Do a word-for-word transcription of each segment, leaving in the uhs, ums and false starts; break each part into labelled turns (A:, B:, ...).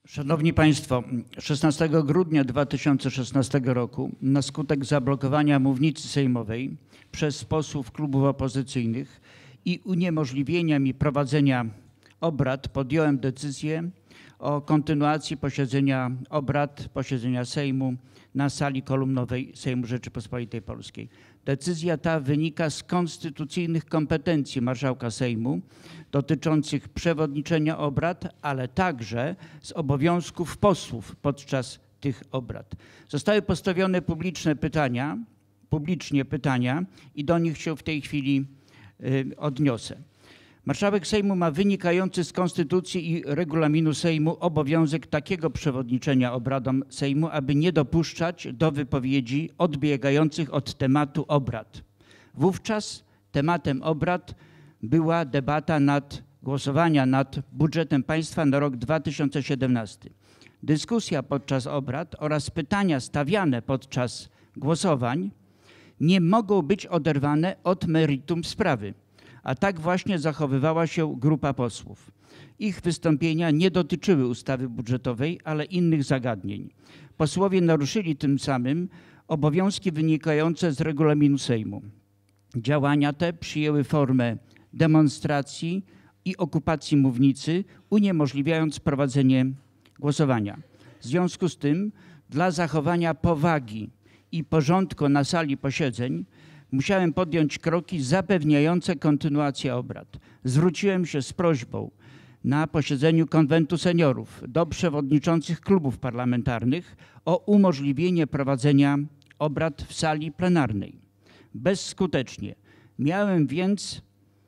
A: Szanowni Państwo, szesnastego grudnia dwa tysiące szesnastego roku na skutek zablokowania mównicy sejmowej przez posłów klubów opozycyjnych i uniemożliwienia mi prowadzenia obrad podjąłem decyzję o kontynuacji posiedzenia obrad, posiedzenia Sejmu na sali kolumnowej Sejmu Rzeczypospolitej Polskiej. Decyzja ta wynika z konstytucyjnych kompetencji marszałka Sejmu dotyczących przewodniczenia obrad, ale także z obowiązków posłów podczas tych obrad. Zostały postawione publiczne pytania, publicznie pytania i do nich się w tej chwili y, odniosę. Marszałek Sejmu ma wynikający z Konstytucji i Regulaminu Sejmu obowiązek takiego przewodniczenia obradom Sejmu, aby nie dopuszczać do wypowiedzi odbiegających od tematu obrad. Wówczas tematem obrad była debata nad głosowania nad budżetem państwa na rok dwa tysiące siedemnasty. Dyskusja podczas obrad oraz pytania stawiane podczas głosowań nie mogą być oderwane od meritum sprawy. A tak właśnie zachowywała się grupa posłów. Ich wystąpienia nie dotyczyły ustawy budżetowej, ale innych zagadnień. Posłowie naruszyli tym samym obowiązki wynikające z regulaminu Sejmu. Działania te przyjęły formę demonstracji i okupacji mównicy, uniemożliwiając prowadzenie głosowania. W związku z tym, dla zachowania powagi i porządku na sali posiedzeń, musiałem podjąć kroki zapewniające kontynuację obrad. Zwróciłem się z prośbą na posiedzeniu Konwentu Seniorów do przewodniczących klubów parlamentarnych o umożliwienie prowadzenia obrad w sali plenarnej. Bezskutecznie. Miałem więc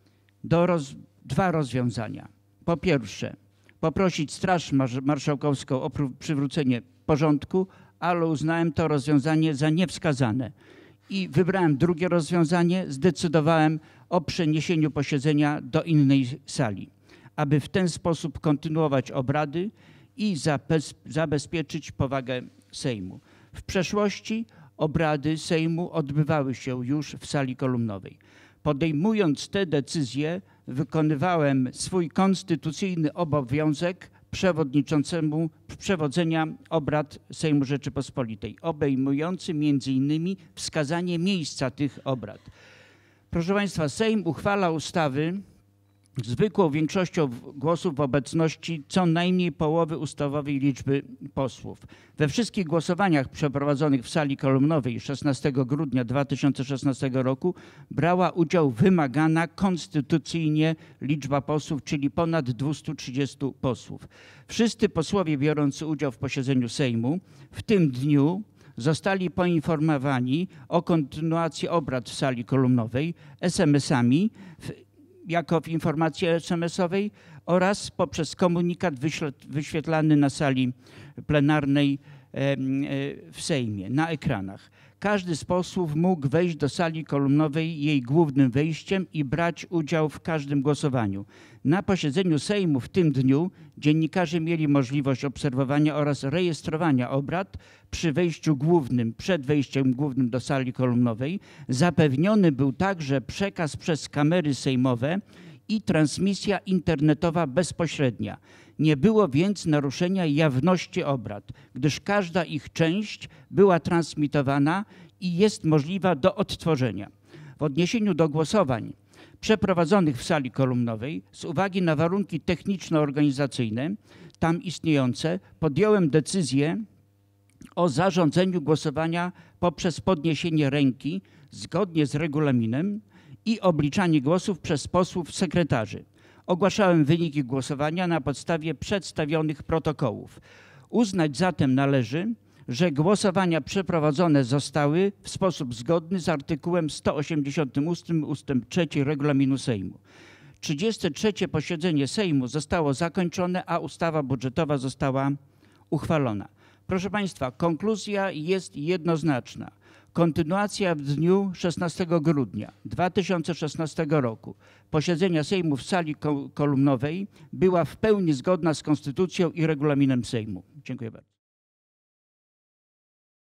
A: do roz... dwa rozwiązania. Po pierwsze, poprosić Straż Marszałkowską o przywrócenie porządku, ale uznałem to rozwiązanie za niewskazane. I wybrałem drugie rozwiązanie, zdecydowałem o przeniesieniu posiedzenia do innej sali, aby w ten sposób kontynuować obrady i zabezpieczyć powagę Sejmu. W przeszłości obrady Sejmu odbywały się już w sali kolumnowej. Podejmując te decyzje, wykonywałem swój konstytucyjny obowiązek przewodniczącemu przewodzenia obrad Sejmu Rzeczypospolitej, obejmujący między innymi wskazanie miejsca tych obrad. Proszę Państwa, Sejm uchwala ustawy zwykłą większością głosów w obecności co najmniej połowy ustawowej liczby posłów. We wszystkich głosowaniach przeprowadzonych w sali kolumnowej szesnastego grudnia dwa tysiące szesnastego roku brała udział wymagana konstytucyjnie liczba posłów, czyli ponad dwieście trzydzieści posłów. Wszyscy posłowie biorący udział w posiedzeniu Sejmu w tym dniu zostali poinformowani o kontynuacji obrad w sali kolumnowej es em esami, jako w informacji es em esowej oraz poprzez komunikat wyświetlany na sali plenarnej w Sejmie, na ekranach. Każdy z posłów mógł wejść do sali kolumnowej jej głównym wejściem i brać udział w każdym głosowaniu. Na posiedzeniu Sejmu w tym dniu dziennikarze mieli możliwość obserwowania oraz rejestrowania obrad przy wejściu głównym, przed wejściem głównym do sali kolumnowej. Zapewniony był także przekaz przez kamery sejmowe i transmisja internetowa bezpośrednia. Nie było więc naruszenia jawności obrad, gdyż każda ich część była transmitowana i jest możliwa do odtworzenia. W odniesieniu do głosowań przeprowadzonych w sali kolumnowej, z uwagi na warunki techniczno-organizacyjne tam istniejące, podjąłem decyzję o zarządzeniu głosowania poprzez podniesienie ręki zgodnie z regulaminem i obliczanie głosów przez posłów sekretarzy. Ogłaszałem wyniki głosowania na podstawie przedstawionych protokołów. Uznać zatem należy, że głosowania przeprowadzone zostały w sposób zgodny z artykułem sto osiemdziesiątym ósmym ustęp trzeci Regulaminu Sejmu. trzydzieste trzecie posiedzenie Sejmu zostało zakończone, a ustawa budżetowa została uchwalona. Proszę Państwa, konkluzja jest jednoznaczna. Kontynuacja w dniu szesnastego grudnia dwa tysiące szesnastego roku posiedzenia Sejmu w sali kolumnowej była w pełni zgodna z Konstytucją i Regulaminem Sejmu. Dziękuję bardzo.